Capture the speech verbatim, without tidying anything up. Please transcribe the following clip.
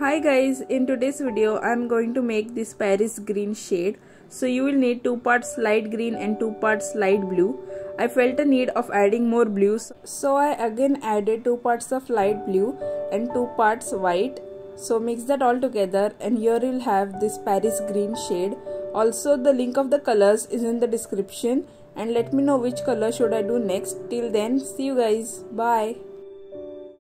Hi guys, in today's video I am going to make this Paris green shade. So you will need two parts light green and two parts light blue. I felt a need of adding more blues, so I again added two parts of light blue and two parts white. So mix that all together and here you'll have this Paris green shade. Also the link of the colors is in the description and let me know which color should I do next. Till then, see you guys. Bye.